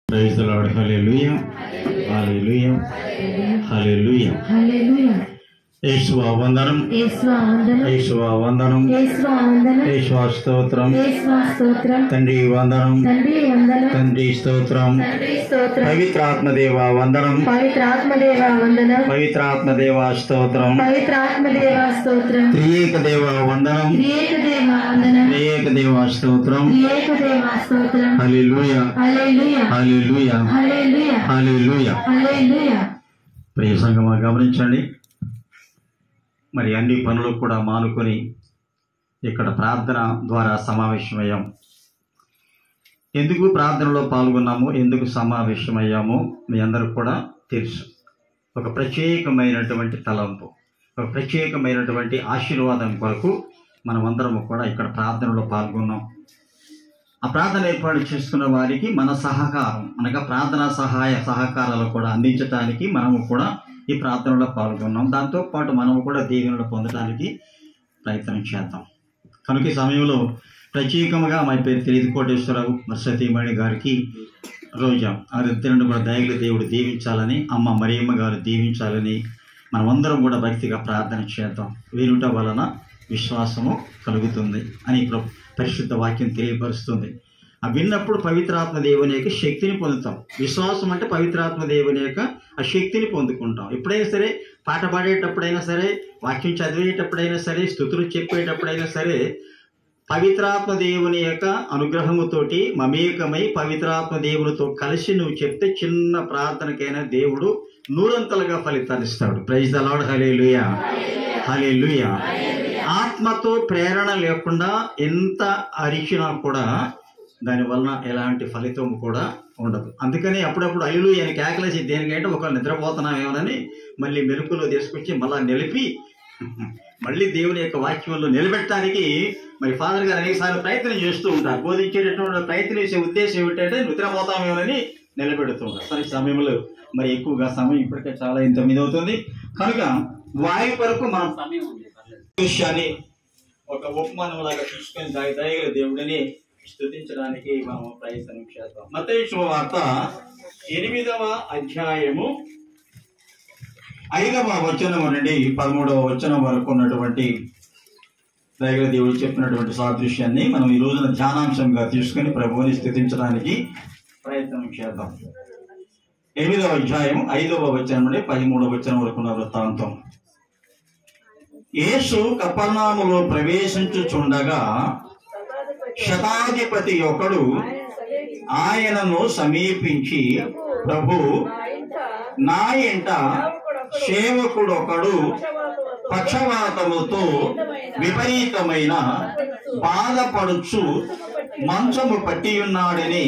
Praise the Lord. Hallelujah. Hallelujah. Hallelujah. Hallelujah. Yeshua వందనం, యేసువా వందనం, యేషువా వందనం, యేసువా వందనం, యేషువా స్తోత్రం, యేసువా స్తోత్రం, తండ్రి వందనం, తండ్రి వందనం, తండ్రి స్తోత్రం, తండ్రి స్తోత్రం, పవిత్రాత్మదేవా వందనం, పవిత్రాత్మదేవా వందనం, పవిత్రాత్మదేవా స్తోత్రం, పవిత్రాత్మదేవా స్తోత్రం, త్రియేక దేవా వందనం, త్రియేక దేవా వందనం, త్రియేక దేవా స్తోత్రం. త్రియేక దేవా స్తోత్రం. హల్లెలూయా. హల్లెలూయా. హల్లెలూయా. హల్లెలూయా. హల్లెలూయా. హల్లెలూయా. ప్రియ సంగమా, గమనించండి. మరి అన్ని పనులు కూడా మానుకొని ఇక్కడ ప్రార్థన ద్వారా సమావేశమయ్యాం. ఎందుకు ప్రార్థనలో పాల్గొన్నాము, ఎందుకు సమావేశమయ్యాము మీ అందరూ కూడా తెలుసు. ఒక ప్రత్యేకమైనటువంటి తలంపు, ఒక ప్రత్యేకమైనటువంటి ఆశీర్వాదం కొరకు మనమందరము కూడా ఇక్కడ ప్రార్థనలో పాల్గొన్నాం. ఆ ప్రార్థన ఏర్పాటు చేసుకున్న వారికి మన సహకారం అనగా ప్రార్థనా సహకారాలు కూడా అందించడానికి మనము కూడా ఈ ప్రార్థనలో పాల్గొన్నాం. దాంతోపాటు మనము కూడా దీవెనలు పొందడానికి ప్రయత్నం చేద్దాం. కనుక ఈ సమయంలో ప్రత్యేకంగా మా పేరు తెలియదు కోటేశ్వరరావు సతీమణి గారికి, రోజా వారిద్దరిని కూడా దయగల దేవుడు దీవించాలని, అమ్మ మరియమ్మ గారు దీవించాలని మనమందరం కూడా భక్తిగా ప్రార్థన చేద్దాం. వీరుట వలన విశ్వాసము కలుగుతుంది అని పరిశుద్ధ వాక్యం తెలియపరుస్తుంది. ఆ విన్నప్పుడు పవిత్రాత్మ దేవుని యొక్క శక్తిని పొందుతాం. విశ్వాసం అంటే పవిత్రాత్మ దేవుని యొక్క ఆ శక్తిని పొందుకుంటాం. ఎప్పుడైనా సరే పాట పాడేటప్పుడైనా సరే, వాక్యం చదివేటప్పుడైనా సరే, స్తుతులు చెప్పేటప్పుడైనా సరే, పవిత్రాత్మ దేవుని యొక్క అనుగ్రహముతోటి మమేకమై పవిత్రాత్మ దేవునితో కలిసి నువ్వు చెప్తే చిన్న ప్రార్థనకైనా దేవుడు నూరంతలుగా ఫలితాన్ని ఇస్తాడు. Praise the lord. హల్లెలూయా. హల్లెలూయా. ఆత్మతో ప్రేరణ లేకుండా ఎంత అరిచినా కూడా దానివలన ఎలాంటి ఫలితం కూడా ఉండదు. అందుకని అప్పుడప్పుడు అల్లు అని కేకలేసి దేనికంటే ఒకళ్ళు నిద్రపోతున్నామేమోనని మళ్ళీ మెరుపులో తీసుకొచ్చి మళ్ళీ నిలిపి మళ్ళీ దేవుని యొక్క వాక్యంలో నిలబెట్టడానికి మరి ఫాదర్ గారు అనేకసార్లు ప్రయత్నం చేస్తూ ఉంటారు. బోధించేటటువంటి ప్రయత్నం చేసే ఉద్దేశం ఏమిటంటే నిద్రపోతామేమోనని నిలబెడుతూ ఉంటారు. సరే, సమయంలో మరి ఎక్కువగా సమయం ఇప్పటికే చాలా 9 అవుతుంది కనుక వారి వరకు మనం సమయం ఉంది. విషయాన్ని ఒక ఉపమానం లాగా తీసుకొని దయగల దేవుడిని స్తుతించడానికి మనం ప్రయత్నం చేద్దాం. మత్తయి శుభవార్త 8వ అధ్యాయము 5వ వచనం నుండి 13వ వచనం వరకు ఉన్నటువంటి దయగల దేవుడు చెప్పినటువంటి సాదృశ్యాన్ని మనం ఈ రోజున ధ్యానాంశంగా తీసుకొని ప్రభువుని స్తుతించడానికి ప్రయత్నం చేద్దాం. 8వ అధ్యాయం 5వ వచనం నుండి 13వ వచనం వరకు ఉన్న వృత్తాంతం. యేసు కపర్నాములో ప్రవేశించుచుండగా శతాధిపతి ఒకడు ఆయనను సమీపించి, ప్రభు, నా ఇంట సేవకుడు ఒకడు పక్షవాతముతో విపరీతమైన బాధపడుచు మంచము పట్టి ఉన్నాడని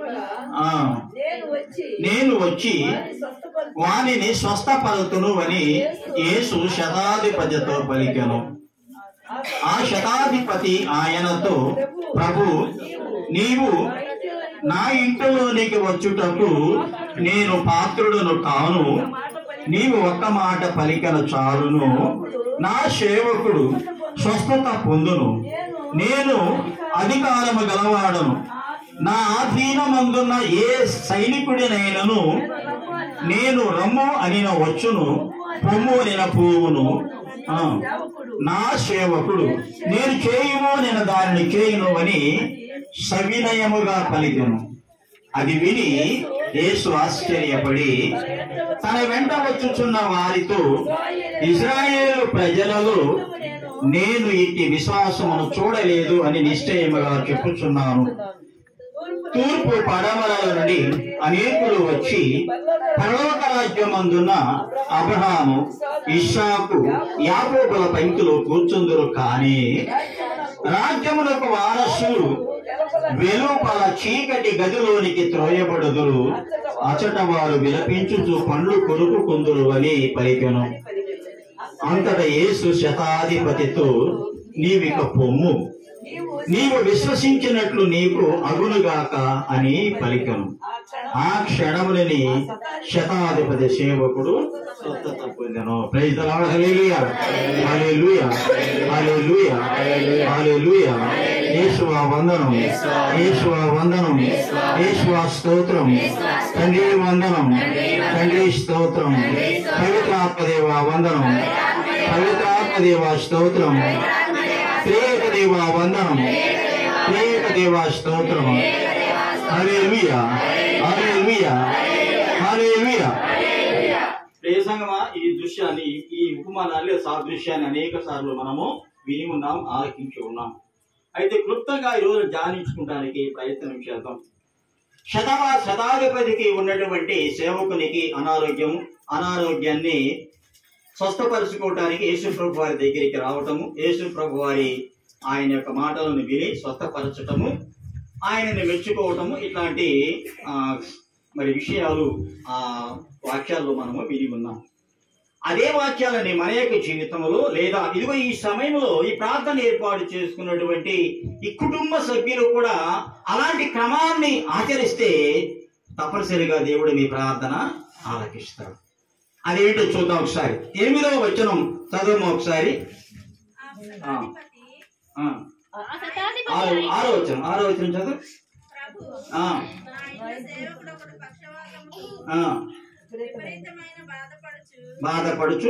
నేను వచ్చి వానిని స్వస్థపరుతును అని యేసు శతాధిపతితో పలికెను. ఆ శతాధిపతి ఆయనతో, ప్రభు, నీవు నా ఇంటిలోనికి వచ్చుటకు నేను పాత్రుడును కాను. నీవు ఒక్క మాట పలికన చాలును, నా సేవకుడు స్వస్థత పొందును. నేను అధికారము గలవాడను. నా ఆధీనమందున్న ఏ సైనికుడినైనను నేను రమ్ము అనిన వచ్చును, పొమ్ము అనిన పోవును. నా సేవకుడు నేను చేయుము నేను దానిని చేయును అని సవినయముగా పలికెను. అది విని యేసు ఆశ్చర్యపడి తన వెంట వచ్చుచున్న వారితో, ఇశ్రాయేలు ప్రజలలో నేను ఇట్టి విశ్వాసమును చూడలేదు అని నిశ్చయముగా చెప్పుచున్నాను. తూర్పు పడమరల నుండి అనేకులు వచ్చి పరలోక రాజ్యమందున్న అబ్రహాము, ఇస్సాకు, యాకోబుల పంక్తిలో కూర్చుందురు. కానీ రాజ్యములకు వారసులు వెలుపల చీకటి గదిలోనికి త్రోయబడుదురు. అచట వారు విలపించుచు పండ్లు కొరుకుకుందురు అని పలికెను. అంతట యేసు శతాధిపతితో, నీవిక పొమ్ము, నీవు విశ్వసించినట్లు నీకు అగునుగాక అని పలికను. ఆ క్షణములని శతాధిపతి సేవకుడు స్వస్థత పొందెను. Praise the lord. హల్లెలూయా, హల్లెలూయా, హల్లెలూయా, హల్లెలూయా. యేసువా వందనం, యేసువా వందనం, యేసువా స్తోత్రం. తండ్రి వందనం, తండ్రి స్తోత్రం. పవిత్రాత్మదేవా వందనం, పవిత్రాత్మదేవా స్తోత్రం. త్రియేక దేవా వందనం, త్రియేక దేవా స్తోత్రం. హల్లెలూయా, హల్లెలూయా, హల్లెలూయా. ప్రియ సంగమా, ఈ దృశ్యాన్ని, ఈ ఉపమానాన్ని, సాదృశ్యాన్ని అనేక సార్లు మనము విని ఉన్నాం, ఆలకించి ఉన్నాం. అయితే క్లుప్తంగా ఈరోజు ధ్యానించుకోవడానికి ప్రయత్నం చేద్దాం. శతాధిపతికి ఉన్నటువంటి సేవకునికి అనారోగ్యాన్ని స్వస్థపరచుకోవటానికి యేసు ప్రభు వారి దగ్గరికి రావటము, యేసు ప్రభు వారి ఆయన యొక్క మాటలను విని స్వస్థపరచటము, ఆయనని మెచ్చుకోవటము, ఇట్లాంటి మరి విషయాలు వాక్యాల్లో మనము విని ఉన్నాం. అదే వాక్యాలని మన యొక్క జీవితంలో లేదా ఇదిగో ఈ సమయంలో ఈ ప్రార్థన ఏర్పాటు చేసుకున్నటువంటి ఈ కుటుంబ సభ్యులు కూడా అలాంటి క్రమాన్ని ఆచరిస్తే తప్పనిసరిగా దేవుడు మీ ప్రార్థన ఆలకిస్తాడు. అదేంటో చూద్దాం ఒకసారి. 8వ వచనం చదవము ఒకసారి. 6వ వచనం చదువు. బాధపడుచు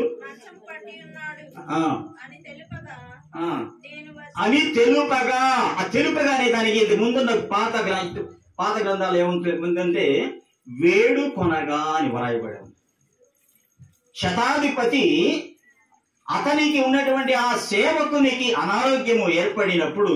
అని తెలుపగా, ఆ తెలుపగా అనే దానికి ముందున్న పాత గ్రంథాలు ఏముంటుందంటే వేడుకొనగా అని వ్రాయబడింది. శతాధిపతి అతనికి ఉన్నటువంటి ఆ సేవకునికి అనారోగ్యము ఏర్పడినప్పుడు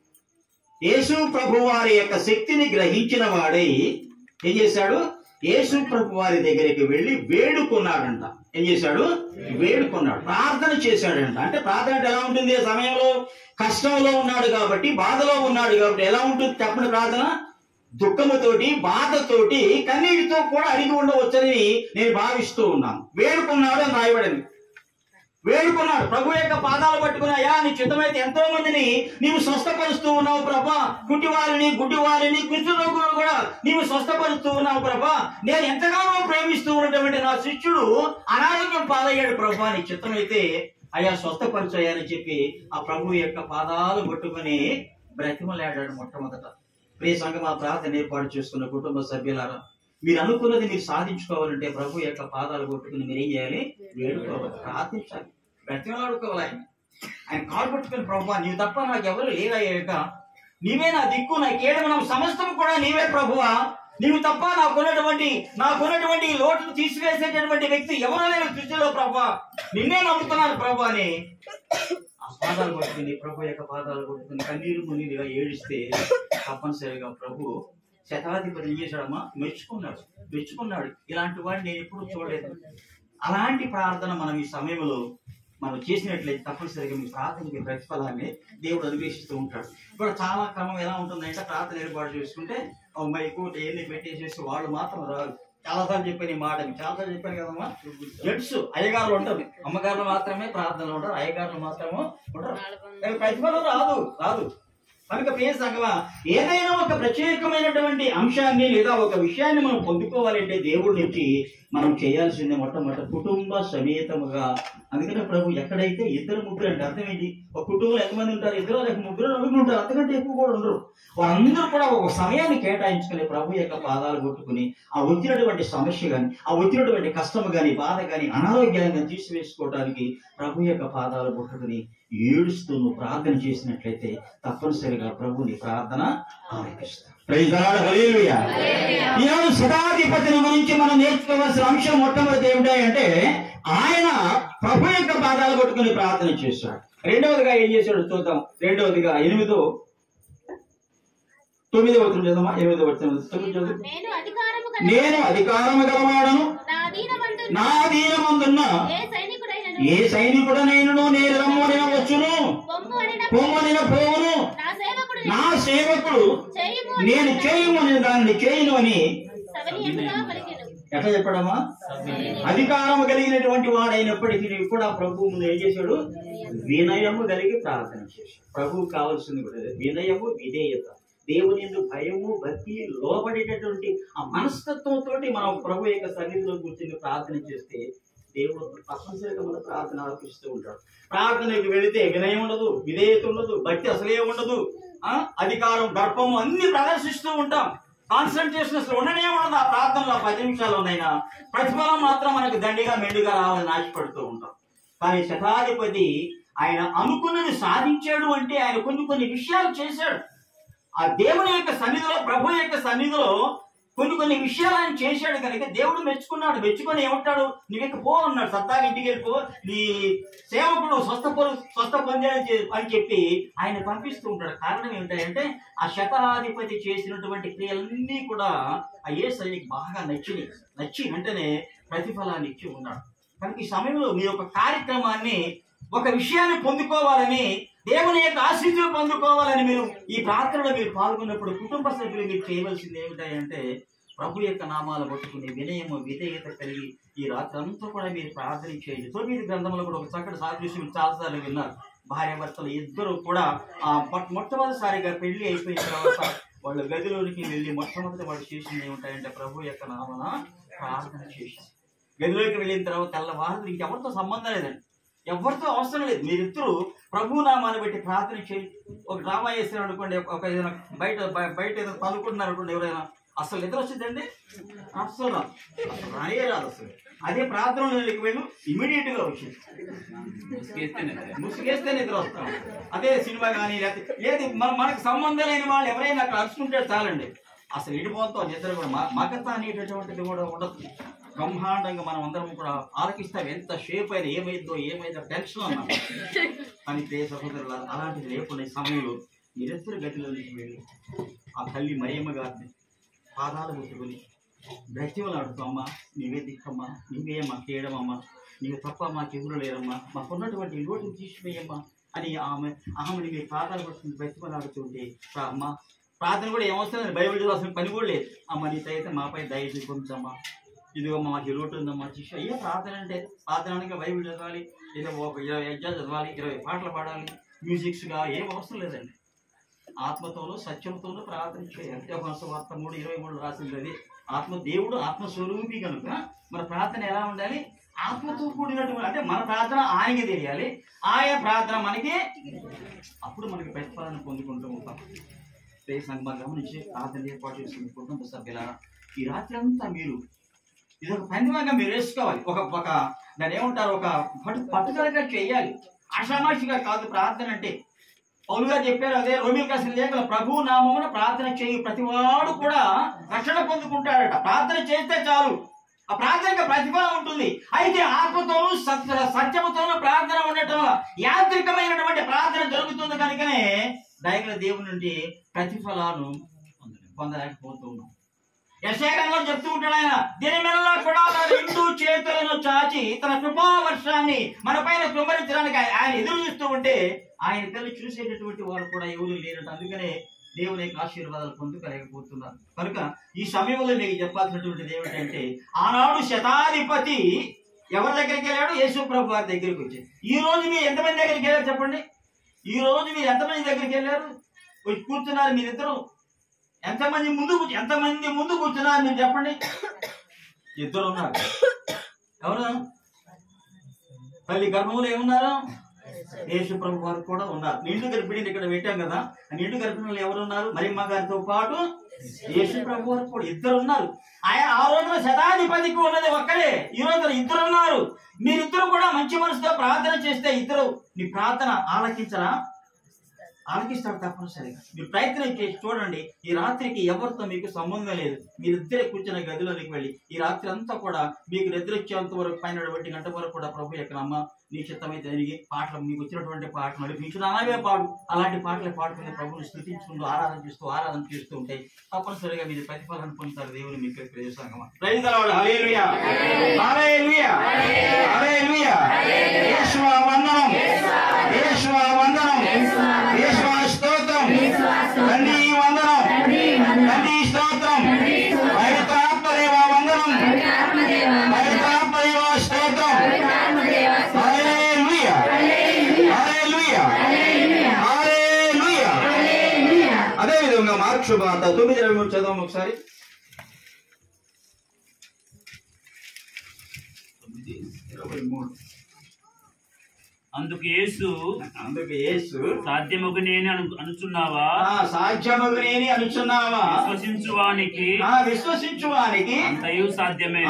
యేసు ప్రభు వారి యొక్క శక్తిని గ్రహించిన వాడై ఏం చేశాడు? యేసు ప్రభు వారి దగ్గరికి వెళ్ళి వేడుకున్నాడంట. ఏం చేశాడు? వేడుకున్నాడు, ప్రార్థన చేశాడంట. అంటే ప్రార్థన అంటే ఎలా ఉంటుంది? ఆ సమయంలో కష్టంలో ఉన్నాడు కాబట్టి, బాధలో ఉన్నాడు కాబట్టి ఎలా ఉంటుంది చెప్పండి ప్రార్థన? దుఃఖముతోటి, బాధతోటి, కన్నీటితో కూడా అడిగి ఉండవచ్చని నేను భావిస్తూ ఉన్నాను. వేడుకున్నాడు అని రాయబడింది. వేడుకున్నాడు, ప్రభు యొక్క పాదాలు పట్టుకుని, అయ్యా నీ చిత్తమైతే ఎంతో మందిని నీవు స్వస్థపరుస్తూ ఉన్నావు ప్రభా, గుడ్డివారిని, కుష్ఠరోగులను కూడా నీవు స్వస్థపరుస్తూ ఉన్నావు ప్రభా, నేను ఎంతగానో ప్రేమిస్తూ ఉన్నటువంటి నా శిష్యుడు అనారోగ్యం పాలయ్యాడు ప్రభా, నీ చిత్తమైతే అయ్యా స్వస్థపరచయ్యాని చెప్పి ఆ ప్రభు యొక్క పాదాలు పట్టుకుని బ్రతిమలాడాడు మొట్టమొదట. ప్రియ సంఘమా, ప్రార్థన ఏర్పాటు చేసుకున్న కుటుంబ సభ్యులారా, మీరు అనుకున్నది మీరు సాధించుకోవాలంటే ప్రభు యొక్క పాదాలు కొట్టుకుని మీరు ఏం చేయాలి? వేడుకోవాలి, ప్రార్థించాలి, బ్రతిమలాడుకోవాలి. ఆయన కాలు పట్టుకుని, ప్రభువా నీవు తప్ప నాకు ఎవరు లేరయ్యాక, నీవే నా దిక్కు, నాకేడమనం సమస్తం కూడా నీవే ప్రభువా, నీవు తప్ప నాకున్నటువంటి లోటును తీసివేసేటటువంటి వ్యక్తి ఎవరో లేని దృష్టిలో ప్రభువా, నిన్నే నమ్ముతున్నాను ప్రభు అని ఆ పాదాలు పట్టుకుని, ప్రభు యొక్క పాదాలు కొట్టుకుని కన్నీరు మున్నీరుగా ఏడిస్తే తప్పనిసరిగా ప్రభు శతాధిపతి ఏం చేశాడమ్మా? మెచ్చుకున్నాడు. ఇలాంటి వాడిని నేను ఎప్పుడు చూడలేదు. అలాంటి ప్రార్థన మనం ఈ సమయంలో మనం చేసినట్లయితే తప్పనిసరిగా మీ ప్రార్థనకి ప్రతిఫలాన్ని దేవుడు అనుగ్రహిస్తూ ఉంటాడు. ఇప్పుడు చాలా క్రమం ఎలా ఉంటుందంటే, ప్రార్థన ఏర్పాటు చేసుకుంటే మైకు ఎన్ని పెట్టేసేసి వాళ్ళు మాత్రం రాదు. చాలాసార్లు చెప్పాను ఈ మాట, చాలాసార్లు చెప్పాను కదమ్మా. జెంట్స్ అయ్యగారులు ఉంటారు, అమ్మగారులు మాత్రమే ప్రార్థనలు ఉంటారు, అయ్యగారులు మాత్రమే ఉంటారు. ప్రతిఫలం రాదు. కనుక ప్రియ సంఘమా, ఏదైనా ఒక ప్రత్యేకమైనటువంటి అంశాన్ని లేదా ఒక విషయాన్ని మనం పొందుకోవాలంటే దేవుడి నుంచి మనం చేయాల్సిందే మొట్టమొదటి కుటుంబ సమేతముగా. అందుకనే ప్రభు ఎక్కడైతే 2-3 అంటే అర్థం ఏంటి? ఒక కుటుంబంలో ఎంతమంది ఉంటారు? 2 లేక 3 నలుగురు ఉంటారు, అంతకంటే ఎక్కువ కూడా ఉండరు. వారందరూ కూడా ఒక సమయాన్ని కేటాయించుకుని ప్రభు యొక్క పాదాలు కొట్టుకుని ఆ వచ్చినటువంటి సమస్య కానీ, ఆ వచ్చినటువంటి కష్టము కానీ, బాధ కానీ, అనారోగ్యాన్ని కానీ తీసివేసుకోవడానికి ప్రభు యొక్క పాదాలు కొట్టుకుని ఏడుస్తూ నువ్వు ప్రార్థన చేసినట్లయితే తప్పనిసరిగా ప్రభు నీ ప్రార్థన ఆలకిస్తాడు. Praise the lord. హల్లెలూయా. ఈనాడు శతాధిపతిని గురించి మనం నేర్చుకోవాల్సిన అంశం మొట్టమొదటి ఏమిటంటే, ఆయన ప్రభు యొక్క పాదాలు కొట్టుకుని ప్రార్థన చేశాడు. రెండవదిగా ఏం చేశాడు చూద్దాం. రెండవదిగా 8-9 చదువుమా. 8వ వచనం నేను అధికారము గలవాడను, నా అధీనమందున్న ఏ సైనికుడనైనను నేను రమ్మనిన వచ్చును, పొమ్మనిన పోవును, నా సేవకుడు నేను చేయుమని దాన్ని చేయును అని ఎట్లా చెప్పాడమ్మా? అధికారం కలిగినటువంటి వాడైనప్పటికీ కూడా ప్రభువు ముందు ఏం చేశాడు? వినయము కలిగి ప్రార్థన చేశాడు. ప్రభువు కావాల్సింది కూడా వినయము, విధేయత, దేవుని యందు భయము, భక్తి, లోబడేటటువంటి ఆ మనస్తత్వంతో మనం ప్రభు యొక్క సన్నిధిలో కూర్చొని ప్రార్థన చేస్తే దేవుడు తప్పనిసరిగా మన ప్రార్థన ఆలపిస్తూ ఉంటాడు. ప్రార్థనకి వెళితే వినయం ఉండదు, విధేయత ఉండదు, భక్తి అసలే ఉండదు, అధికారం, దర్పము అన్ని ప్రదర్శిస్తూ ఉంటాం. కాన్సన్ట్రేషన్ అసలు ఉండనే ఉండదు ఆ ప్రార్థనలో. 10 నిమిషాల్లోనైనా ప్రతిఫలం మాత్రం మనకు దండిగా మెండుగా రావాలని ఆశపడుతూ ఉంటాం. కానీ శతాధిపతి ఆయన అనుకున్నది సాధించాడు అంటే ఆయన కొన్ని విషయాలు చేశాడు. ఆ దేవుని యొక్క సన్నిధిలో, ప్రభు యొక్క సన్నిధిలో కొన్ని విషయాలు ఆయన చేశాడు కనుక దేవుడు మెచ్చుకున్నాడు. మెచ్చుకొని ఏమంటాడు? నీకు పో అన్నాడు, సత్తాగా ఇంటికి వెళ్ళిపో, నీ సేవకుడు స్వస్థ పొందాడని అని చెప్పి ఆయన పంపిస్తూ ఉంటాడు. కారణం ఏంటంటే ఆ శతాధిపతి చేసినటువంటి క్రియలన్నీ కూడా ఆ యేసయ్యకి బాగా నచ్చి వెంటనే ప్రతిఫలాన్ని ఇచ్చి ఉన్నాడు. కనుక ఈ సమయంలో మీ యొక్క కార్యక్రమాన్ని, ఒక విషయాన్ని పొందుకోవాలని, దేవుని యొక్క ఆశీస్సులు పొందుకోవాలని మీరు ఈ ప్రార్థనలో మీరు పాల్గొన్నప్పుడు కుటుంబ సభ్యులు మీరు చేయవలసింది ఏమిటంటే ప్రభు యొక్క నామాలు పట్టుకుని వినయము, విధేయత కలిగి ఈ రాత్రి అంతా కూడా మీరు ప్రార్థన చేయండి. 9 గ్రంథంలో కూడా ఒక చక్కటి సాదృశ్యం చాలాసార్లు విన్నారు. భార్యాభర్తలు ఇద్దరు కూడా మొట్టమొదటిసారిగా పెళ్లి అయిపోయిన తర్వాత వాళ్ళ గదిలోనికి వెళ్ళి మొట్టమొదటి వాళ్ళు చేసింది ఏమిటంటే ప్రభు యొక్క నామన ప్రార్థన చేశారు. గదిలోకి వెళ్ళిన తర్వాత తెల్లవారు ఇంకెవరితో సంబంధం లేదండి, ఎవరితో అవసరం లేదు. మీరిద్దరూ ప్రభు నామాన్ని బట్టి ప్రార్థన చేయి. ఒక డ్రామా చేసారు అనుకోండి, ఒక ఏదైనా బయట ఏదైనా పనుకుంటున్నారు అనుకోండి, ఎవరైనా అసలు నిద్ర వచ్చిందండి? అసలు రాదు అసలు. అదే ప్రార్థనలోకి వెళ్ళి ఇమీడియట్ గా వచ్చింది, ముసుగేస్తే నిద్ర వస్తాం. అదే సినిమా కానీ లేదు మనకు సంబంధం లేని వాళ్ళు ఎవరైనా అక్కడ అరుచుకుంటే చాలండి, అసలు ఇడిపోతాం నిద్ర కూడా. మగత అనేటటువంటిది కూడా ఉండదు. బ్రహ్మాండంగా మనం అందరం కూడా ఆలకిస్తాం. ఎంత షేప్ అయినా ఏమైందో టెన్షన్ అన్నాం. కానీ ప్రియ సహోదరులు, అలాంటిది లేకుండా ఈ సమయంలో మీరెద్దరు గదిలోకి వెళ్ళి ఆ తల్లి మరియమ్మ గారిని పాదాలు ముట్టుకుని బ్రతిమలాడుతూ, అమ్మా నీవే దిక్కమ్మా, నీవే మాకు చేయడమమ్మా, నీవు తప్ప మాకెవరు లేరమ్మా, మాకున్నటువంటి లోటును తీసిపోయమ్మా అని ఆమెని మీ పాదాలు పట్టుకుని బ్రతిమలాడుతుంటే, అమ్మ ప్రార్థన కూడా ఏమవుతుంది, బైబిల్ చదవాల్సిన పని కూడా లేదు. అమ్మ నీ అయితే మాపై దయ చూపించమ్మా, ఇదిగో మాకు లోటు ఉందమ్మా శిష్య. అయ్యో ప్రార్థన అంటే ప్రార్థనగా బైబిల్ చదవాలి, ఏదో ఒక 20 అధ్యాయాలు చదవాలి, 20 పాటలు పాడాలి, మ్యూజిక్స్గా ఏం అవసరం లేదండి. ఆత్మతోనూ సత్యంతోనూ ప్రార్థన చేయాలి. వార్త 3:23 రాసింది అది. దేవుడు ఆత్మస్వరూపి కనుక మన ప్రార్థన ఎలా ఉండాలి? ఆత్మతో కూడినటువంటి, అంటే మన ప్రార్థన ఆయనకి తెలియాలి, ఆయన ప్రార్థన మనకి, అప్పుడు మనకి ప్రతిఫలాన్ని పొందుకుంటూ ఉంటాం. సంఘం గమనించి ప్రార్థన ఏర్పాటు చేస్తుంది కుటుంబ సభ్యులారా. ఈ రాత్రి అంతా మీరు ఇది ఒక పందిమంగా మీరు వేసుకోవాలి. ఒక దాన్ని ఏమంటారు, ఒక పట్టుదలగా చేయాలి, ఆషామాషిగా కాదు. ప్రార్థన అంటే పౌలు గారు చెప్పారు, అదే రోమిలకు రాసిన లేఖలో, ప్రభు నామమున ప్రార్థన చేయు ప్రతివాడు కూడా రక్షణ పొందుకుంటాడట. ప్రార్థన చేస్తే చాలు, ఆ ప్రార్థనకి ప్రతిఫలం ఉంటుంది. అయితే ఆత్మతోనూ సత్యముతోనూ ప్రార్థన ఉండటం యాంత్రికమైనటువంటి ప్రార్థన జరుగుతుంది కనుకనే దయగల దేవుని నుండి ప్రతిఫలాలను పొందలేకపోతున్నాం. యెషయాలో చెప్తూ ఉంటాడు ఆయన, దినమెల్లా కూడా తన 2 చేతులను చాచి తన కృపావర్షాన్ని మన పైన కుమ్మరించడానికి ఆయన ఎదురు చూస్తూ ఉంటే ఆయన తల్లి చూసేటటువంటి వారు కూడా ఎవరు లేరట. అందుకనే దేవుని యొక్క ఆశీర్వాదాలు పొందుకోలేకపోతున్నారు. కనుక ఈ సమయంలో మీకు చెప్పాల్సినటువంటిది ఏమిటంటే, ఆనాడు శతాధిపతి ఎవరి దగ్గరికి వెళ్ళాడు? యేసు ప్రభు వారి దగ్గరికి వచ్చి. ఈ రోజు మీరు ఎంతమంది దగ్గరికి వెళ్ళారు చెప్పండి? ఈ రోజు మీరు ఎంతమంది దగ్గరికి వెళ్ళారు? వచ్చి కూర్చున్నారు మీరిద్దరు. ఎంతమంది ముందు కూర్చున్నారు మీరు చెప్పండి? 2 ఉన్నారు. ఎవరు? తల్లి గర్భంలో ఏమున్నారు? యేసు ప్రభు వారు కూడా ఉన్నారు. నిండు గర్భిణిని ఇక్కడ పెట్టాం కదా, నిండు గర్భిణులు ఎవరు ఉన్నారు? మరియమ్మ గారితో పాటు యేసు ప్రభు వారు కూడా 2 ఉన్నారు. ఆ రోజున శతాధిపతికి ఉన్నది ఒక్కరే, ఈ రోజున 2 ఉన్నారు. మీరిద్దరు కూడా మంచి మనసుతో ప్రార్థన చేస్తే ఇద్దరు మీ ప్రార్థన ఆలకిస్తాడు తప్పనిసరిగా. మీరు ప్రయత్నం చేసి చూడండి. ఈ రాత్రికి ఎవరితో మీకు సంబంధం లేదు, మీరిద్దరే కూర్చున్న గదిలోనికి వెళ్ళి ఈ రాత్రి అంతా కూడా మీకు నిద్ర వచ్చేంత వరకు 1 గంట వరకు కూడా ప్రభు యొక్క అమ్మ నీ చిత్తమైతే జరిగి పాటలు, మీకు వచ్చినటువంటి పాటలు నడిపించు అలాగే పాడు, అలాంటి పాటలు పాడుకుని ప్రభుని స్థుతించుకుంటూ ఆరాధన చేస్తూ ఉంటే తప్పనిసరిగా మీరు ప్రతిఫలాన్ని పొందుతారు. దేవుని మీకు ప్రదేశంగా ప్రైజ్ ది లార్డ్. హల్లెలూయా, హల్లెలూయా, హల్లెలూయా. యేసువా వందనం, యేసువా వందనం, యేసువా స్తోత్రం, తండ్రి వందనం, తండ్రి స్తోత్రం, పవిత్రాత్మ దేవా వందనం. మార్క్ శుభార్త 9:23 చదవం ఒకసారి. అందుకు యేసు సాధ్యమగునేని అనుచున్నావా విశ్వసించువానికి అంతయు సాధ్యమే.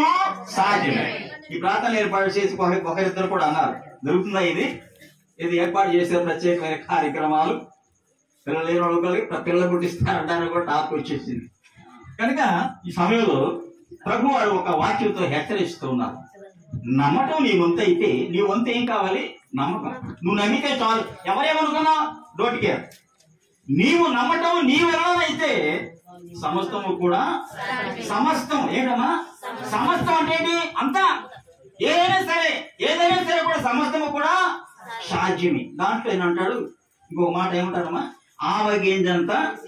ఈ ప్రార్థన ఏర్పాటు చేసి ఒకరిద్దరు కూడా అన్నారు. దొరుకుతుందా ఇది ఏర్పాటు చేసే ప్రత్యేకమైన కార్యక్రమాలు. పిల్లలు లేని వాళ్ళకి పిల్లలు పుట్టిస్తారంటారని కూడా టాప్ వచ్చేసింది. కనుక ఈ సమయంలో ప్రభు వాడు ఒక వాక్యంతో హెచ్చరిస్తూ ఉన్నారు. నమ్మటం నీ వంతు అయితే నీ వంతు ఏం కావాలి? నమ్మకం. నువ్వు నమ్మితే చాలు. ఎవరేమనుకున్నా డోంట్ కేర్. నీవు నమ్మటం నీ వలనైతే సమస్తము కూడా సమస్తం ఏంటమ్మా? సమస్తం అంటే ఏంటి? అంతా ఏదైనా సరే కూడా సమస్తము కూడా సాధ్యమే. దాంట్లో ఏమంటాడు? ఇంకొక మాట ఏమంటారమ్మా? ఆవగింజంత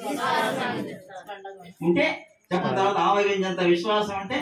ఉంటే చెప్పిన తర్వాత ఆవగింజంత విశ్వాసం అంటే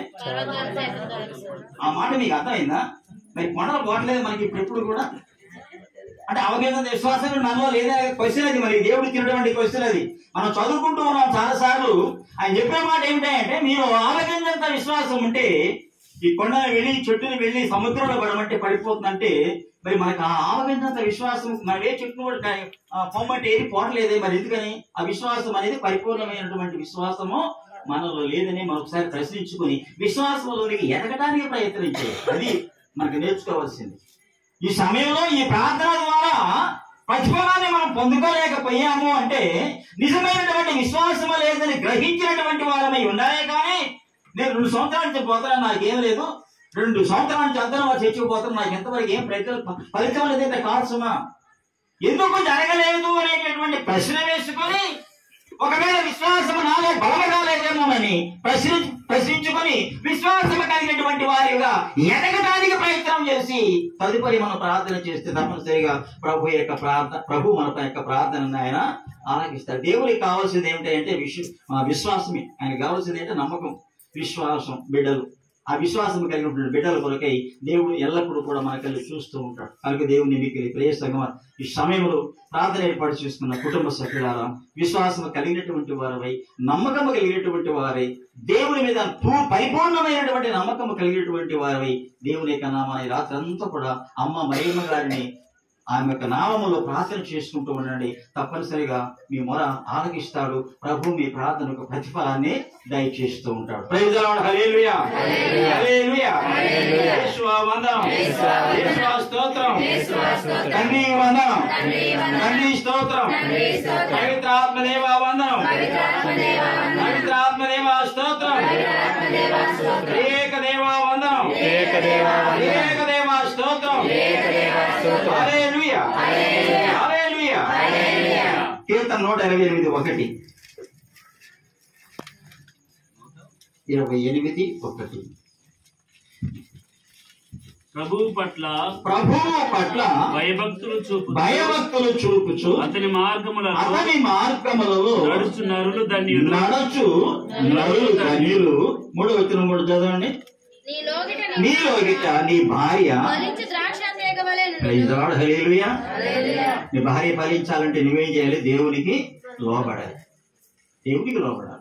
ఆ మాట మీకు అర్థమైందా? మరి కొండలు పోవట్లేదు మనకి ఇప్పుడు కూడా. అంటే అవగింజంత విశ్వాసం మనలో లేదా క్వశ్చన్ అది. మరి దేవుడు ఇచ్చినటువంటి క్వశ్చన్ అది. మనం చదువుకుంటూ ఉన్నాం చాలా సార్లు. ఆయన చెప్పే మాట ఏమిటంటే మీరు ఆవగింజంత విశ్వాసం ఉంటే ఈ కొండను వెళ్ళి చెట్టుని వెళ్ళి సముద్రంలో పడమంటే పడిపోతుందంటే మరి మనకు ఆ ఆవగింజంత విశ్వాసం మరి ఏ చెట్టును కూడా పొమ్మంటే ఏది పోవట్లేదే. మరి ఎందుకని? ఆ విశ్వాసం అనేది పరిపూర్ణమైనటువంటి విశ్వాసము మనలో లేదని మనం ఒకసారి ప్రశ్నించుకుని విశ్వాసంలోనికి ఎదగడానికి ప్రయత్నించాలి. అది మనకు నేర్చుకోవాల్సింది. ఈ సమయంలో ఈ ప్రార్థన ద్వారా ప్రతిఫలాన్ని మనం పొందుకోలేకపోయాము అంటే నిజమైనటువంటి విశ్వాసము లేదని గ్రహించినటువంటి వారమై ఉండాలే. కానీ నేను 2 సంవత్సరాల నుంచి పోతాను, నాకేం లేదు. 2 సంవత్సరాల నుంచి అందరం చర్చిపోతాను, నాకు ఎంతవరకు ఏం ఫలితం లేదంటే కాల్సుమా ఎందుకు జరగలేదు అనేటటువంటి ప్రశ్న వేసుకొని ఒకవేళ విశ్వాసము నాలో బలముగా లేదేమోనని ప్రశ్నించుకొని విశ్వాసము కలిగినటువంటి వారిగా ఎదగడానికి ప్రయత్నం చేసి తదుపరి మనం ప్రార్థన చేస్తే తప్పనిసరిగా ప్రభు మన యొక్క ప్రార్థనను ఆయన ఆలకిస్తాడు. దేవుడికి కావాల్సింది ఏమిటంటే విశ్వాసమే. ఆయనకు కావాల్సింది ఏంటంటే నమ్మకం, విశ్వాసం. బిడ్డలు ఆ విశ్వాసం కలిగినటువంటి బిడ్డల కొరకై దేవుడు ఎల్లప్పుడూ కూడా మనకెళ్ళి చూస్తూ ఉంటాడు. కనుక దేవుని మీకు ప్రియ సంగమా ఈ సమయంలో ప్రార్థన ఏర్పాటు చేసుకున్న కుటుంబ సభ్యులారా విశ్వాసం కలిగినటువంటి వారై నమ్మకము కలిగినటువంటి వారై దేవుని మీద పరిపూర్ణమైనటువంటి నమ్మకము కలిగినటువంటి వారై దేవుని యొక్క నామాన్ని రాత్రి అంతా కూడా అమ్మ మరియమ్మ గారిని ఆమె యొక్క నామములో ప్రార్థన చేసుకుంటూ ఉండండి. తప్పనిసరిగా మీ మొర ఆలకిస్తాడు. ప్రభు మీ ప్రార్థనకు ప్రతిఫలాన్ని దయచేస్తూ ఉంటాడు. Praise the lord. హల్లెలూయా, హల్లెలూయా. యేసువా వందనం, యేసువా స్తోత్రం, తండ్రి వందనం, తండ్రి స్తోత్రం, పవిత్రాత్మ దేవా వందనం, పవిత్రాత్మ దేవా స్తోత్రం, ఏక దేవా వందనం, ఏక దేవా స్తోత్రం. హల్లెలూయా, హల్లెలూయా. కీర్తన 128:1 28:1 ప్రభువు పట్ల భయభక్తులు చూపుచు అతని మార్గములలో నడుచు నరులు ధన్యులు. 3వ వచనం కూడా చదవండి. నీలోగిట నీ భార్య హల్లెలూయా. నీ భార్య ఫలించాలంటే నువ్వేం చేయాలి? దేవునికి లోబడాలి. దేవునికి లోబడాలి.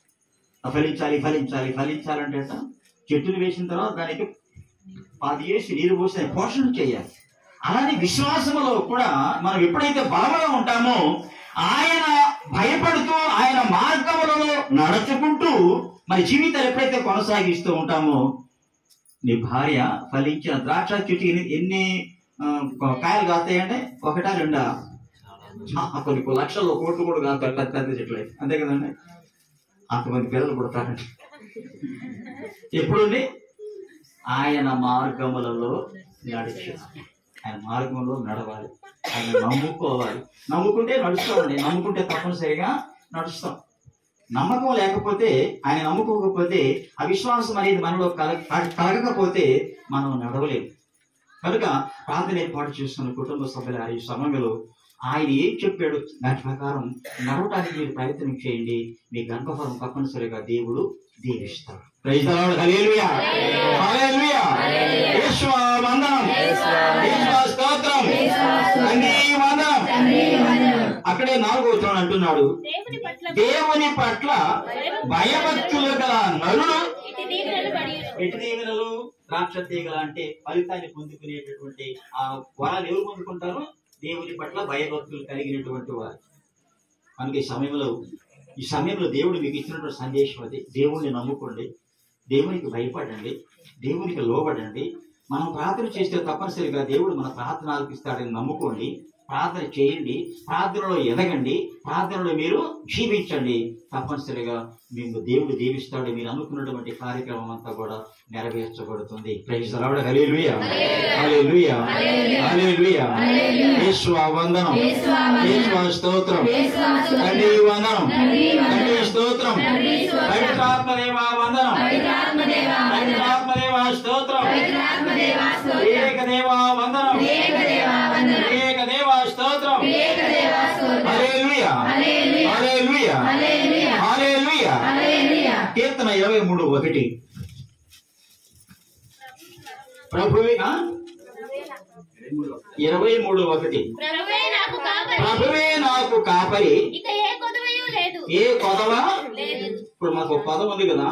ఫలించాలంటే చెట్టును వేసిన తర్వాత దానికి 10 వేసి నీరు పోసి పోషణ చేయాలి. అలానే విశ్వాసంలో కూడా మనం ఎప్పుడైతే బలంగా ఉంటామో ఆయన భయపడుతూ ఆయన మార్గములలో నడుచుకుంటూ మరి జీవితాలు ఎప్పుడైతే కొనసాగిస్తూ ఉంటామో నీ భార్య ఫలించిన ద్రాక్ష చెట్టు ఎన్ని కాయలు కాస్తాయంటే 1, 2 కొన్ని లక్షల్లో కోట్లు కూడా కాస్తాయి పెద్ద చెట్లు అయితే. అంతే కదండి. అంతమంది పిల్లలు పుడతారండి. ఎప్పుడుండి ఆయన మార్గములలో నడిచి ఆయన మార్గంలో నడవాలి. ఆయన నమ్ముకోవాలి. నమ్ముకుంటే నడుస్తామండి. నమ్ముకుంటే తప్పనిసరిగా నడుస్తాం. నమ్మకం లేకపోతే ఆయన నమ్ముకోకపోతే అవిశ్వాసం అనేది మనలో కలగకపోతే మనం నడవలేము. కనుక ప్రార్థన ఏర్పాటు చేసుకున్న కుటుంబ సభ్యుల ఈ సమయంలో ఆయన ఏం చెప్పాడు దాని ప్రకారం నడవటానికి మీరు ప్రయత్నం చేయండి. మీ గర్భఫలం తప్పనిసరిగా దేవుడు దీవిస్తాడు. Praise the lord. హల్లెలూయా, హల్లెలూయా. యేసువా వందనం, యేసువా స్తోత్రం, తండ్రి వందనం. ఆ అక్కడే 4వ వచనం అంటున్నాడు, దేవుని పట్ల భయభక్తులు గల నరుడు ఎటు దీవెనలు ద్రాక్ష తీగల అంటే ఫలితాన్ని పొందుకునేటటువంటి ఆ వరాలు ఎవరు పొందుకుంటారు? దేవుని పట్ల భయభక్తులు కలిగినటువంటి వారు. మనకి ఈ సమయంలో దేవుడు మీకు ఇచ్చినటువంటి సందేశం అది. దేవుణ్ణి నమ్ముకోండి, దేవునికి భయపడండి, దేవునికి లోబడండి. మనం ప్రార్థన చేస్తే తప్పనిసరిగా దేవుడు మన ప్రార్థన ఆలకిస్తాడని నమ్ముకోండి. ప్రార్థన చేయండి, ప్రార్థనలో ఎదగండి, ప్రార్థనలో మీరు జీవించండి. తప్పనిసరిగా మేము దేవుడు దీవిస్తాడు. మీరు అనుకున్నటువంటి కార్యక్రమం అంతా కూడా నెరవేర్చబడుతుంది. Praise the lord. హల్లెలూయా, హల్లెలూయా, హల్లెలూయా. యేసువా వందనం, యేసువా స్తోత్రం, తండ్రి వందనం, తండ్రి స్తోత్రం, పవిత్రాత్మదేవా వందనం, పవిత్రాత్మదేవా స్తోత్రం, ఏకదేవా వందనం, ఏకదేవా స్తోత్రం. హల్లెలూయా, హల్లెలూయా, హల్లెలూయా. కీర్తన 23:1 ప్రభువే 23:1 ప్రభువే నాకు కాపరి, ఏ కొదవ. ఇప్పుడు మాకు పదం ఉంది కదా,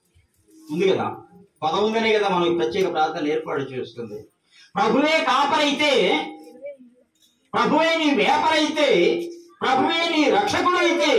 పదం ఉందనే కదా మనం ప్రత్యేక ప్రార్థన ఏర్పాటు చేస్తుంది. ప్రభువే కాపరైతే, ప్రభువే నీ వేపరైతే, ప్రభువే నీ రక్షకుడైతే,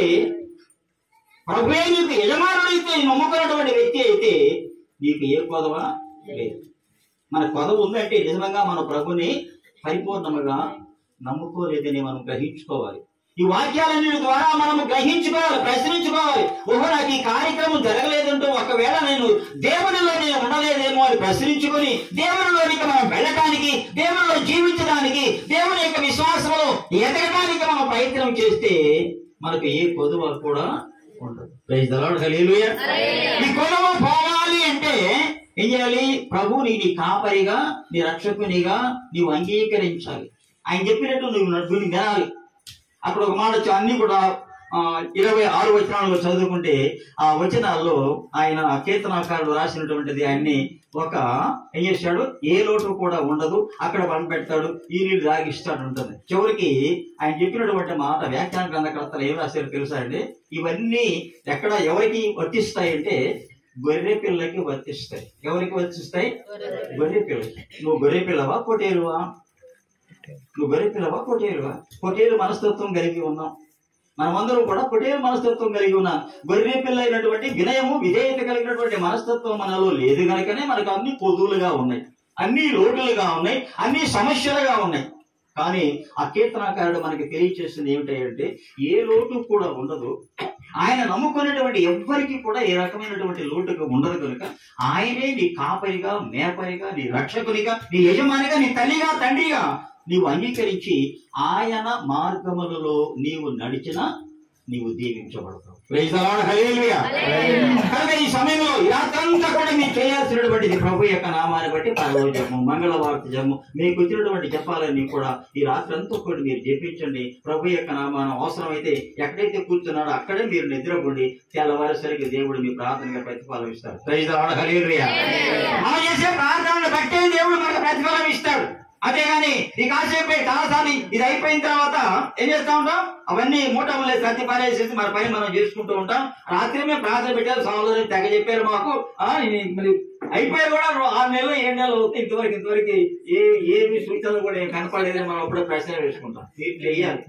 ప్రభువే నీకు యజమానుడైతే, నమ్ముకున్నటువంటి వ్యక్తి అయితే నీకు ఏ కొదవ లేదు. మన కొదవ ఉందంటే నిజంగా మన ప్రభుని పరిపూర్ణముగా నమ్ముకోలేదని మనం గ్రహించుకోవాలి. ఈ వాక్యాలన్నిటి ద్వారా మనము గ్రహించుకోవాలి, ప్రశ్నించుకోవాలి. ఓహో, నాకు ఈ కార్యక్రమం జరగలేదంటూ ఒకవేళ నేను దేవునిలో నేను ఉండలేదేమో అని ప్రశ్నించుకొని దేవునిలోనికి మనం వెళ్ళటానికి, దేవునిలో జీవించడానికి, దేవుని యొక్క విశ్వాసంలో ఎదగడానికి మనం ప్రయత్నం చేస్తే మనకు ఏ కొదువ కూడా ఉండదు. Praise the lord. హల్లెలూయా. ఈ కొదువ పోవాలి అంటే ఏం చేయాలి? ప్రభువుని నీ కాపరిగా, నీ రక్షకునిగా నీవు అంగీకరించాలి. ఆయన చెప్పినట్టు నువ్వు వినాలి. అక్కడ ఒక మాట అన్ని కూడా 26 వచనాలు చదువుకుంటే ఆ వచనాల్లో ఆయన కీర్తనాకారుడు రాసినటువంటిది ఆయన్ని ఏం చేశాడు? ఏ లోటు కూడా ఉండదు, అక్కడ పంపెడతాడు, ఈ నీళ్ళు తాగిస్తాడు ఉంటుంది. చివరికి ఆయన చెప్పినటువంటి మాట వ్యాఖ్యాన గ్రంథకర్తలు ఏం రాశారు తెలుసా అండి? ఇవన్నీ ఎక్కడ ఎవరికి వర్తిస్తాయంటే గొర్రె పిల్లకి వర్తిస్తాయి. ఎవరికి వర్తిస్తాయి? గొర్రె పిల్లకి. నువ్వు గొర్రె పిల్లవా పొటేలువా? నువ్వు గొర్రె పిల్లవా పొటేలువా? పొటేలు మనస్తత్వం కలిగి ఉన్నాం మనమందరం కూడా. పొటేలు మనస్తత్వం కలిగి ఉన్నాం. గొర్రె పిల్ల అయినటువంటి వినయము, విధేయత కలిగినటువంటి మనస్తత్వం మనలో లేదు కనుకనే మనకు అన్ని పొదులుగా ఉన్నాయి, అన్ని లోటులుగా ఉన్నాయి, అన్ని సమస్యలుగా ఉన్నాయి. కానీ ఆ కీర్తనాకారుడు మనకి తెలియచేస్తుంది ఏమిటంటే ఏ లోటు కూడా ఉండదు. ఆయన నమ్ముకునేటువంటి ఎవ్వరికి కూడా ఏ రకమైనటువంటి లోటుగా ఉండదు కనుక ఆయనే నీ కాపరిగా, మేపరిగా, నీ రక్షకునిగా, నీ యజమానిగా, నీ తల్లిగా, తండ్రిగా నీవు అంగీకరించి ఆయన మార్గములలో నీవు నడిచినా నీవు దీవించబడతావు. Praise the lord. హల్లెలూయా. కనుక ఈ సమయంలో ఈ రాత్రంతా కూడా మీరు చేయాల్సినటువంటిది ప్రభు యొక్క నామాన్ని బట్టి పరలోకము, మంగళవార్త జపము, మీకు వచ్చినటువంటి జపాలన్నీ కూడా ఈ రాత్రంతా కూడా మీరు జపించండి. ప్రభు యొక్క నామాన్ని అవసరమైతే ఎక్కడైతే కూర్చున్నాడో అక్కడే మీరు నిద్రపోండి. తెల్లవారేసరికి దేవుడు మీ ప్రార్థనగా ప్రతిఫలం ఇస్తాడు. Praise the lord. హల్లెలూయా. మనం చేసే ప్రార్థనను బట్టే దేవుడు మనకు ప్రతిఫలం ఇస్తాడు. అంతేగాని ఈ కాసేపు చాలాసార్లు ఇది అయిపోయిన తర్వాత ఏం చేస్తా ఉంటాం? అవన్నీ మూటములే సర్ది పారేసేసి మన పని మనం చేసుకుంటూ ఉంటాం. రాత్రి మేము ప్రార్థన పెట్టారు, సమాధానం తెగ చెప్పారు మాకు. మరి అయిపోయి కూడా 6 నెలలు 7 నెలలు అవుతుంది, ఇంతవరకు ఏమి సూచనలు కూడా కనపడలేదని మనం అప్పుడే ప్రశ్న వేసుకుంటాం. వీటిని వేయాలి.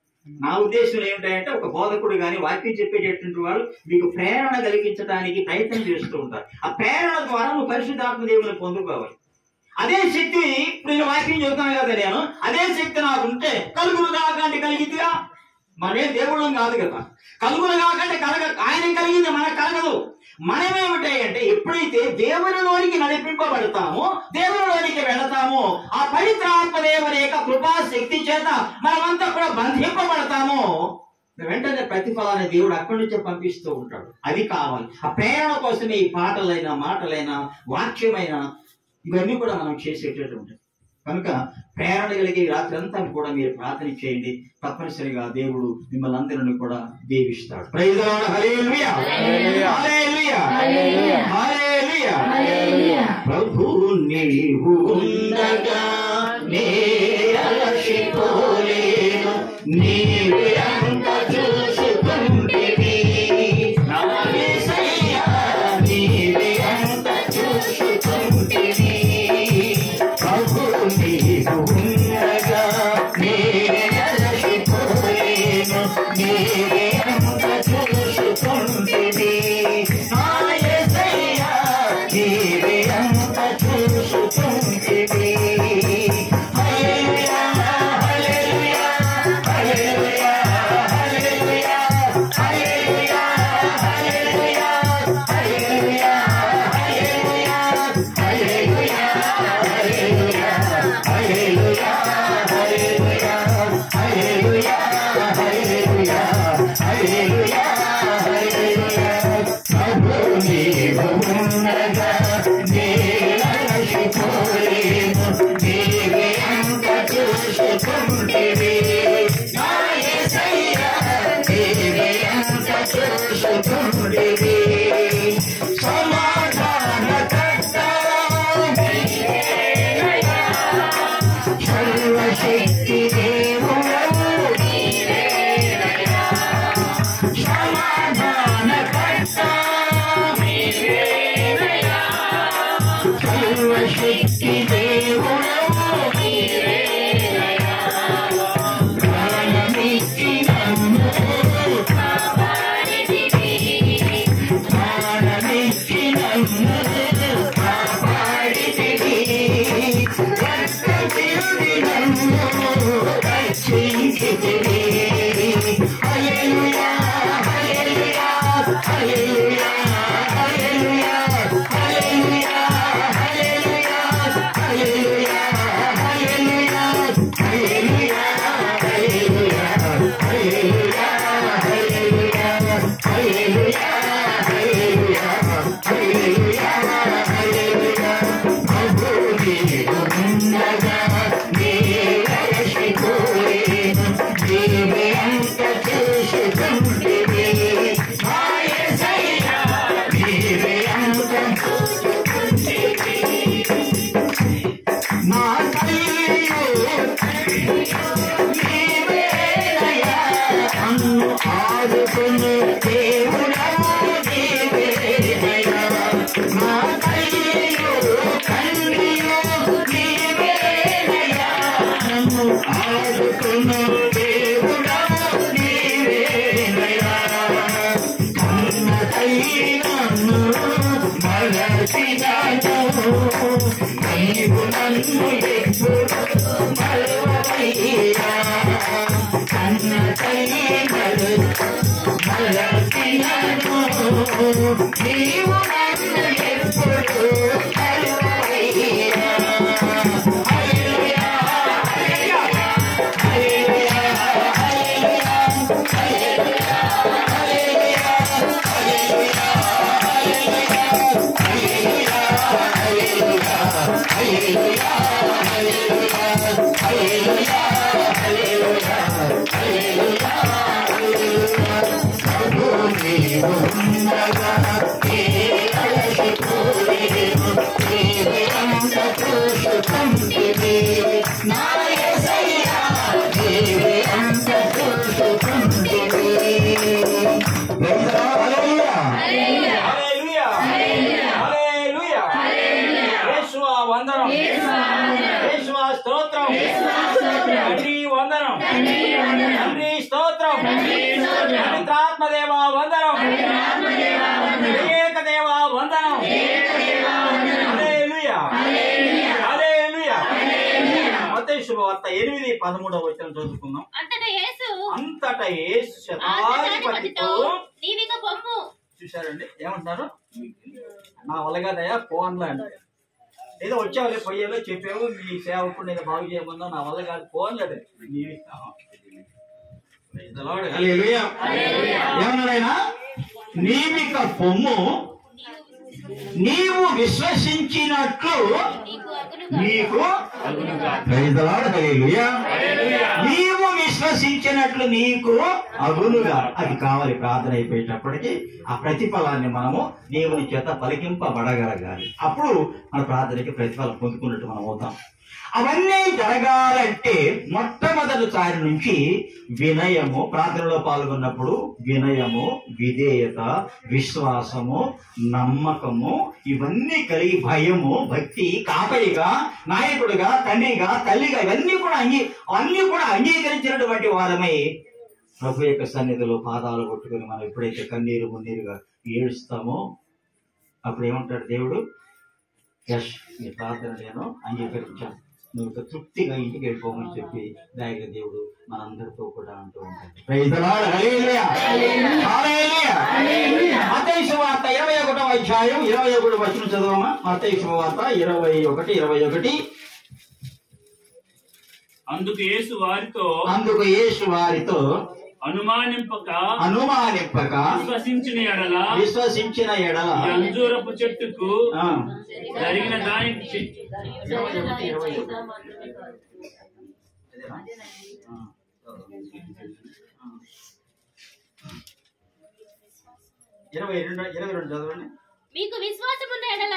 నా ఉద్దేశం ఏమిటంటే ఒక బోధకుడు కానీ వాక్యం చెప్పేటటువంటి వాళ్ళు మీకు ప్రేరణ కలిగించడానికి ప్రయత్నం చేస్తూ ఉంటారు. ఆ ప్రేరణ ద్వారా నువ్వు పరిశుద్ధాత్మ దేవుని పొందుకోవాలి. అదే శక్తి ఇప్పుడు నేను వాక్యం చెబుతాను కదా, నేను అదే శక్తి నాకు ఉంటే కలుగులు కాకంటే కలిగిద్దిగా. మనమేం దేవుళ్ళం కాదు కదా. కలుగులు కాకంటే ఆయన కలిగింది మనకు కలగదు. మనమేమిటాయంటే ఎప్పుడైతే దేవునిలోనికి నడిపింపబడతామో, దేవునిలోనికి వెళతామో, ఆ పవిత్రాత్మ దేవుని యొక్క కృపా శక్తి చేత మనమంతా కూడా బంధింపబడతామో వెంటనే ప్రతిఫలాన్ని దేవుడు అక్కడి నుంచే పంపిస్తూ ఉంటాడు. అది కావాలి. ఆ ప్రేరణ కోసమే ఈ పాటలైనా, మాటలైనా, వాక్యమైనా ఇవన్నీ కూడా మనం చేసేటటువంటి. కనుక ప్రేరణ కలిగి రాత్రి అంతా కూడా మీరు ప్రార్థన చేయండి. తప్పనిసరిగా దేవుడు మిమ్మల్ని అందరిని కూడా దీవిస్తాడు. Praise the lord. హల్లెలూయా, హల్లెలూయా, హల్లెలూయా, హల్లెలూయా. ప్రభువు నీవు ఉండగా నే అలసిపోలేను, నీవే నీవే అంత చూసుకుంటివి. హల్లెలూయా హల్లెలూయా హల్లెలూయా హల్లెలూయా హల్లెలూయా హల్లెలూయా హల్లెలూయా హల్లెలూయా హల్లెలూయా హల్లెలూయా హల్లెలూయా హల్లెలూయా హల్లెలూయా హల్లెలూయా హల్లెలూయా హల్లెలూయా. ప్రభు నీవు ఉండగా నేనలసిపోలేను, నీవే అంత చూసుకుంటివి. నా యేసయ్యా నీవే అంత చూసుకుంటివి. సమాధానకర్త నీవేనయ్యా, సర్వశక్తి దేవుడవు నీవేనయ్యా. సమాధానకర్త నీవేనయ్యా, సర్వశక్తి దేవుడవు నీవేనయ్యా. ప్రాణమిచ్చి నన్ను కాపాడితివి, ప్రాణమిచ్చి నన్ను కాపాడితివి. రక్తచిరుడి నన్ను రక్షించితివి. హల్లెలూయా హల్లెలూయా హల్లెలూయా హల్లెలూయా హల్లెలూయా హల్లెలూయా హల్లెలూయా హల్లెలూయా హల్లెలూయా హల్లెలూయా హల్లెలూయా హల్లెలూయా హల్లెలూయా హల్లెలూయా హల్లెలూయా హల్లెలూయా. ప్రభు నీవు ఉండగా నేనలసిపోలేను, నీవే అంత చూసుకుంటివి. నా యేసయ్యా నీవే అంత చూసుకుంటివి. నా తల్లియు నీవేనయ్యా, నన్ను ఆదుకునే దేవుడవు నీవేనయ్యా. నా తల్లియు తండ్రియు నీవేనయ్యా, నన్ను ఆదుకునే దేవుడవు నీవేనయ్యా. కన్న తల్లి నన్ను మరచినను, నీవు నన్ను ఎప్పుడు మరువవయ్యా. కన్న తల్లి మరచినను, నీవు నన్ను ఎప్పుడు మరువవయ్యా. హల్లెలూయా హల్లెలూయా హల్లెలూయా హల్లెలూయా హల్లెలూయా హల్లెలూయా హల్లెలూయా హల్లెలూయా హల్లెలూయా హల్లెలూయా హల్లెలూయా హల్లెలూయా హల్లెలూయా హల్లెలూయా హల్లెలూయా హల్లెలూయా. ప్రభు నీవు ఉండగా నేనలసిపోలేను, నీవే అంత చూసుకుంటివి. నా యేసయ్యా నీవే అంత చూసుకుంటివి. హల్లెలూయా హల్లెలూయా హల్లెలూయా హల్లెలూయా హల్లెలూయా. యేసువా వందనం, యేసువా వందనం, యేసువా స్తోత్రం, యేసువా స్తోత్రం, తండ్రి వందనం, తండ్రి వందనం, తండ్రి స్తోత్రం, తండ్రి స్తోత్రం, పవిత్రాత్మదేవా వందనం, పవిత్రాత్మదేవా వందనం, ఏకదేవా వందనం. ఏకదేవా వందనం. హల్లెలూయా హల్లెలూయా హల్లెలూయా. హల్లెలూయా. మత్తయి శుభవార్త 8:13 చదువుకుందాం. అంతటా యేసు అంతటా యేసు శతాధిపతితో నీవిక పొమ్ము. చూశారండి, ఏమంటున్నారు? నా వల్ల కాదయ్యా ఫోన్లో అంటారు. ఏదో వచ్చావులే పొయ్యేలో చెప్పావు, మీ సేవకుడు నేను బాగు చేయమన్నా, నా వల్ల కాదు ఫోన్లేదు. ఏమన్నాడైనా? నీవిక పొమ్ము, నీవు విశ్వసించినట్లు నీకు అగునుగా. నీకు నీవు విశ్వసించినట్లు నీకు అగునుగా. అది కావాలి. ప్రార్థన అయిపోయేటప్పటికి ఆ ప్రతిఫలాన్ని మనము దేవుని చేత పలికింపబడగలగాలి. అప్పుడు మన ప్రార్థనకి ప్రతిఫలం పొందుకున్నట్టు మనం అవుతాం. అవన్నీ జరగాలంటే మొట్టమొదటిసారి నుంచి వినయము, ప్రార్థనలో పాల్గొన్నప్పుడు వినయము, విధేయత, విశ్వాసము, నమ్మకము ఇవన్నీ కలిగి భయము, భక్తి, కాపరిగా, నాయకుడిగా, తండ్రిగా, తల్లిగా ఇవన్నీ కూడా అంగీకరించినటువంటి వారమై ప్రభు యొక్క సన్నిధిలో పాదాలు కొట్టుకుని మనం ఎప్పుడైతే కన్నీరు మున్నీరుగా ఏడుస్తామో అప్పుడు ఏమంటాడు దేవుడు? యశ్ నీ ప్రార్థన నేను అంగీకరించాను. నువ్వు ఒక తృప్తిగా ఇంటికి వెళ్ళిపోమని చెప్పి దైవ దేవుడు మనందరితో కూడా అంటూ ఉంటాడు. Praise the lord. హల్లెలూయా. హల్లెలూయా. మత్తయి సువార్త 21వ అధ్యాయం 21వ వచనం చదవమా. మత్తయి సువార్త 21:21. అందుకు యేసు వారితో అనుమానింపక విశ్వసించిన ఎడల ఈ అంజూరపు చెట్టుకు జరిగిన దానికి 22 చదవండి. మీకు విశ్వాసమున్న ఎడల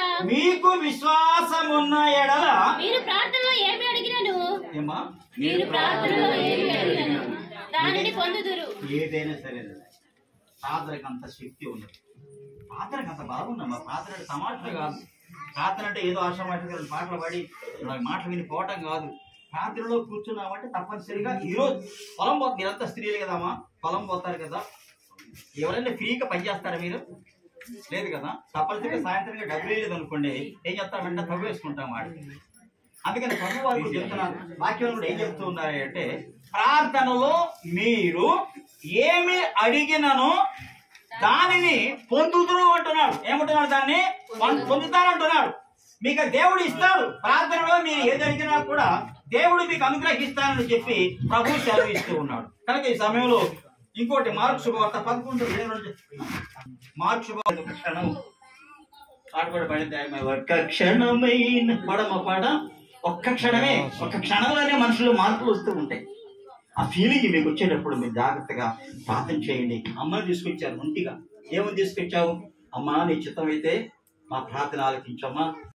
మీరు ప్రార్థనలో ఏమి అడిగినను ఏమా మీరు ప్రార్థనలో ఏమి అడిగినను దానిని పొందుదురు. ఏదైనా సరే ప్రార్థనకు అంత శక్తి ఉన్నది, ప్రార్థనకు అంత బలం ఉందమ్మా. ప్రార్థన అంటే తమాషా కాదు. ప్రార్థన అంటే ఏదో ఆశ్రమానికి పాటలు పాడి మాటలు విని పోవటం కాదు. ప్రార్థనలో కూర్చున్నామంటే తప్పనిసరిగా ఈరోజు పొలం పోతుంది. మీరంతా స్త్రీలు కదమ్మా, పొలం పోతారు కదా. ఎవరైనా ఫ్రీగా పనిచేస్తారా మీరు? లేదు కదా. తప్పనిసరిగా సాయంత్రంగా డబ్బులు లేదు అనుకోండి, ఏం చేస్తాం వెంటనే తగ్గు వేసుకుంటాం వాడు. అందుకని ప్రభు వారు కూడా చెప్తున్నారు, వాక్యం కూడా ఏం చెప్తూ ఉన్నారు అంటే, ప్రార్థనలో మీరు ఏమి అడిగినను దానిని పొందుతురు అంటున్నాడు. ఏమంటున్నాడు? దాన్ని పొందుతారంటున్నాడు. మీకు దేవుడు ఇస్తాడు. ప్రార్థనలో మీరు ఏది అడిగినా కూడా దేవుడు మీకు అనుగ్రహిస్తానని చెప్పి ప్రభు సెలవిస్తూ ఉన్నాడు. కనుక ఈ సమయంలో ఇంకోటి మార్కు శుభవార్త 11:22. మార్కు శుభవార్త ఒక క్షణం పాట కూడా పడింది. ఒక్క క్షణమైన పాడ ఒక్క క్షణమే, ఒక్క క్షణంలోనే మనుషులు మార్పులు వస్తూ ఉంటాయి. ఆ ఫీలింగ్ మీకు వచ్చేటప్పుడు మీరు జాగ్రత్తగా ప్రార్థన చేయండి. అమ్మని తీసుకొచ్చారు ఒంటిగా. ఏమని తీసుకొచ్చావు? అమ్మా నీ చిత్తం అయితే మా ప్రార్థన ఆలకించమ్మా.